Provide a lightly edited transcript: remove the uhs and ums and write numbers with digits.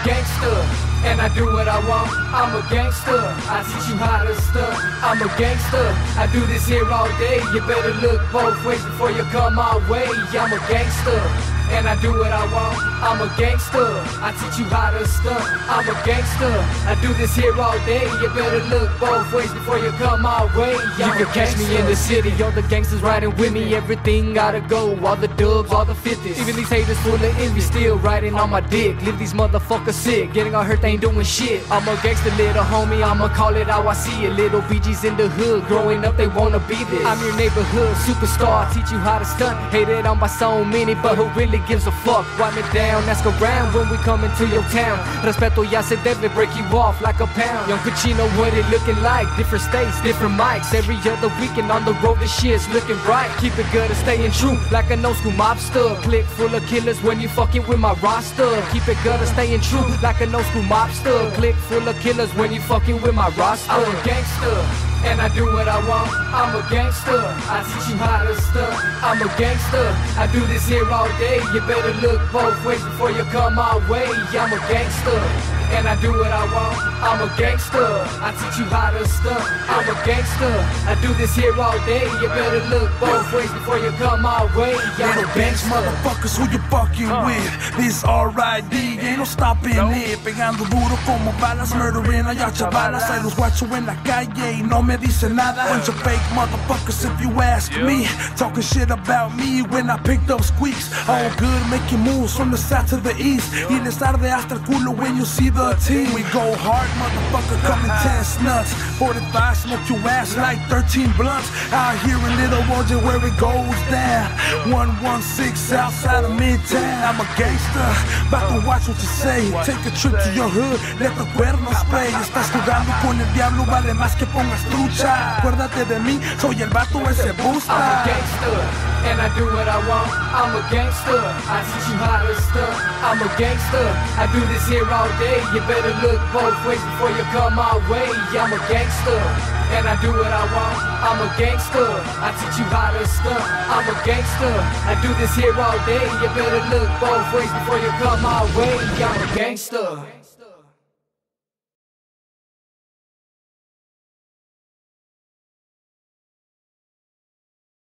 gangster, and I do what I want. I'm a gangster, I teach you how to stunt. I'm a gangster, I do this here all day. You better look both ways before you come my way. I'm a gangster, and I do what I want. I'm a gangster, I teach you how to stunt. I'm a gangster, I do this here all day. You better look both ways before you come my way. You can catch me in the city, all the gangsters riding with me. Everything gotta go, all the dubs, all the 50s. Even these haters full of envy, still riding on my dick. Live these motherfuckers sick, getting all hurt, they ain't doing shit. I'm a gangster, little homie, I'ma call it how I see it. Little BG's in the hood, growing up they wanna be this. I'm your neighborhood superstar, I teach you how to stunt. Hated on by so many, but who really gives a fuck? Wipe me down, ask around when we come into your town. Respeto ya se debe, break you off like a pound. Young Cuchino, what it looking like? Different states, different mics. Every other weekend on the road, this shit's looking bright. Keep it good and staying true, like an old school mobster. Click full of killers when you fucking with my roster. Keep it good and staying true, like an old school mobster. Click full of killers when you fucking with my roster. I'm a gangster, and I do what I want. I'm a gangster, I teach you how to stunt. I'm a gangster, I do this here all day. You better look both ways before you come my way. I'm a gangster, and I do what I want. I'm a gangster, I teach you how to stunt. I'm a gangster, I do this here all day. You better look both ways before you come my way. I'm a Bench gangster. motherfuckers, who you fucking with? This R.I.D. ain't no stopping it. Pegando duro como balas, murdering a ya chavalas. Hay los guachos en la calle y no me dicen nada. Bunch of fake motherfuckers if you ask me. Talking shit about me when I picked up squeaks. All good, making moves from the south to the east. Y les arde hasta el culo when you see the team. We go hard, motherfucker, coming 10 nuts. 45, smoke your ass like 13 blunts. Out here in Little Roger where it goes down. 116 outside of Midtown. I'm a gangster, about to watch what you say. Take a trip to your hood, let the cuernos play. Estás jugando con el diablo, vale más que pongas trucha. Acuérdate de mí, soy el vato ese busta. I'm a gangster, and I do what I want. I'm a gangster, I teach you how to stunt. I'm a gangster, I do this here all day. You better look both ways before you come my way. I'm a gangster, and I do what I want. I'm a gangster, I teach you how to stunt. I'm a gangster, I do this here all day. You better look both ways before you come my way. I'm a gangster.